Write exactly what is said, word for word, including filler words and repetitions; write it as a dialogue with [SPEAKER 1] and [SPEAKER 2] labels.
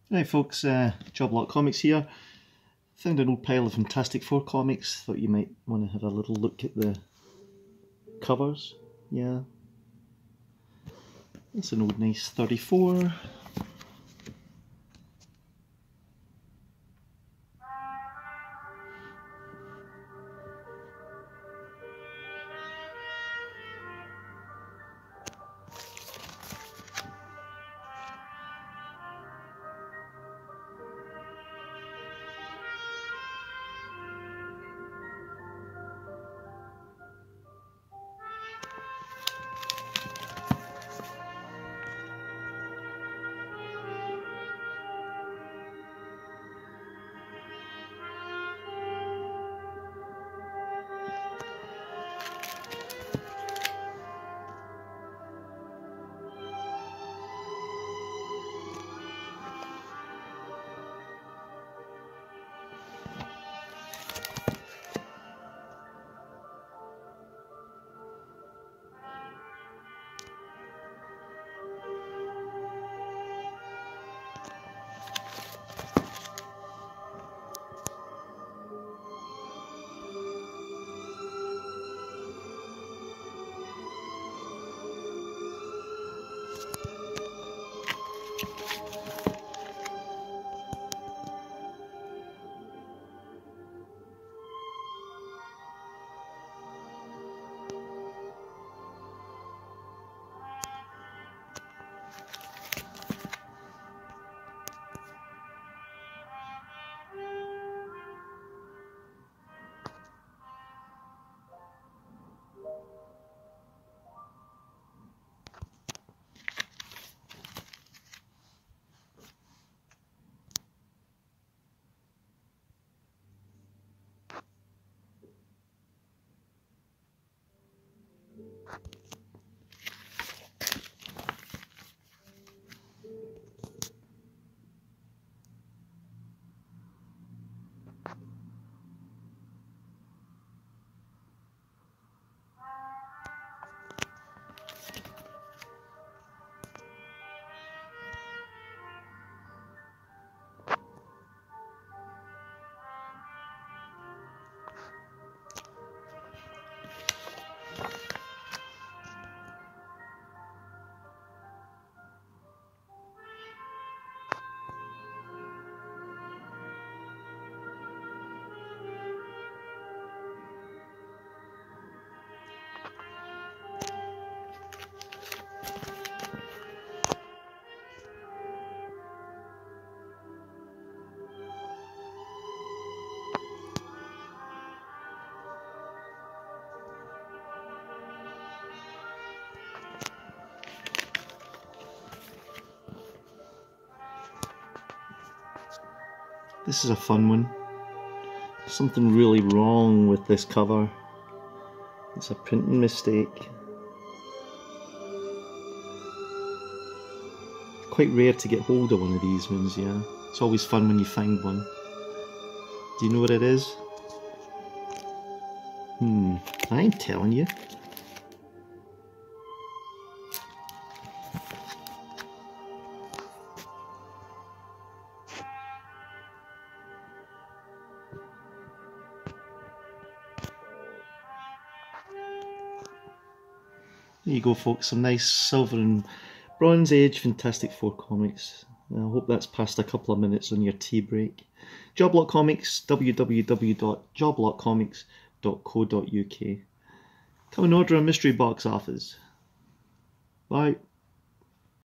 [SPEAKER 1] Right folks, uh, Job Lot Comics here. Found an old pile of Fantastic Four comics, thought you might want to have a little look at the covers. Yeah, it's an old nice thirty-four. This is a fun one. Something really wrong with this cover. It's a printing mistake. Quite rare to get hold of one of these ones, yeah. It's always fun when you find one. Do you know what it is? Hmm, I ain't telling you. There you go folks, some nice silver and bronze age Fantastic Four comics. I hope that's passed a couple of minutes on your tea break. Job Lot Comics, w w w dot job lot comics dot co dot u k. Come and order a mystery box office. Bye.